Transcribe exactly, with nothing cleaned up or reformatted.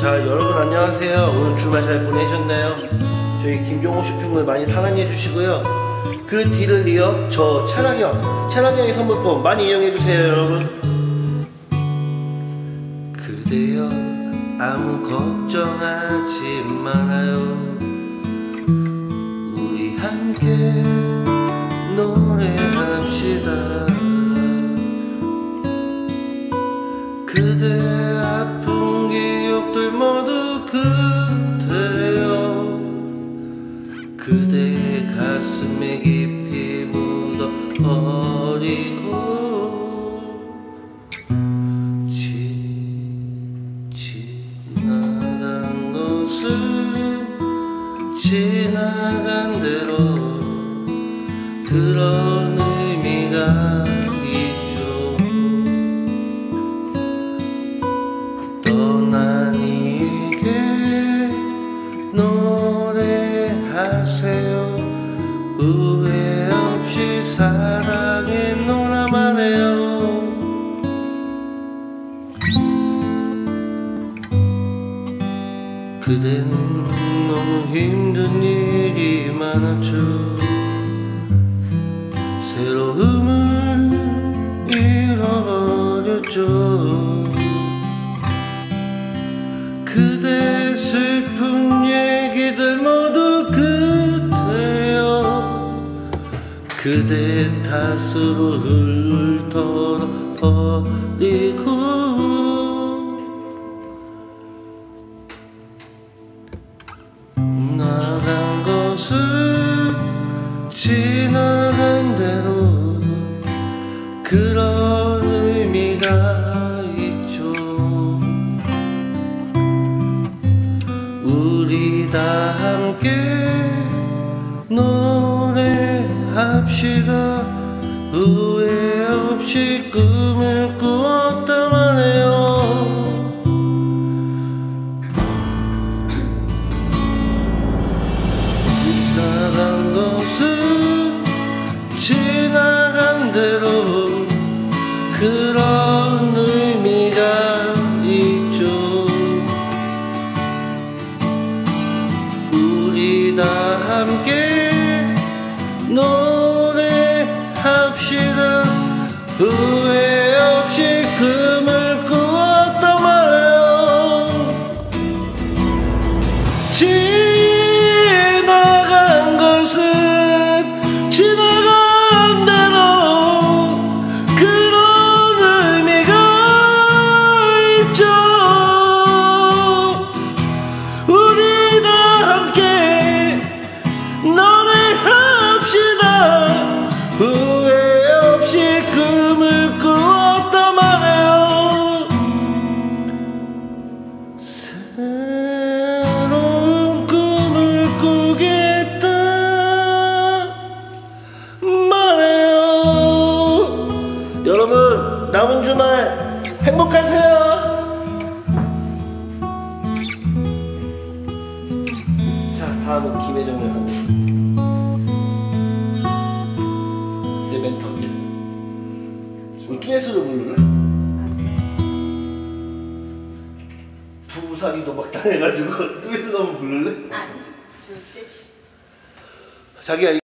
자, 여러분 안녕하세요. 오늘 주말 잘 보내셨나요? 저희 김종호 쇼핑몰 많이 사랑해 주시고요. 그 뒤를 이어 저 찬학형, 찬학형의 선물품 많이 이용해 주세요, 여러분. 그대여 아무 걱정하지 말아요. 우리 함께 노래합시다. 그대 아픈 기억들 모두 그대여 그대의 가슴에 깊이 묻어버리고 지, 지나간 것은 지나간 대로 그런 의미가 떠난 이에게 노래하세요. 후회 없이 사랑해 놀아 말해요. 그대는 너무 힘든 일이 많았죠. 새로움을 잃어버렸죠. 그대 슬픈 얘기들 모두 그대여 그대 탓으로 훌훌 털어버리고 나간 것은 지나간 대로 그런 의미가 있죠. 우리 다 함께 노래합시다. 후회 없이 꿈을 꾸었다 말해요. 지나간 것은 지나간 대로 그런 의미가 있죠. 우리 다 함께 노래합시다. 후회 없이 꿈을 꾸었단 말이에요. 지나간 것은 지나간 대로 그런 의미가 있죠. 우리 다 함께 노래합시다. 후회 없이 꿈을 꾸었단 말이에요. 새로운 꿈을 꾸겠다 말해요. 여러분 남은 주말 행복하세요. 자, 다음은 김혜정을 하고 내 멘트 하겠어. 우리 듀엣으로 부르래? 부부살이 도박 당해가지고 듀엣으로 한번 부를래? 아니, 절대. 자기야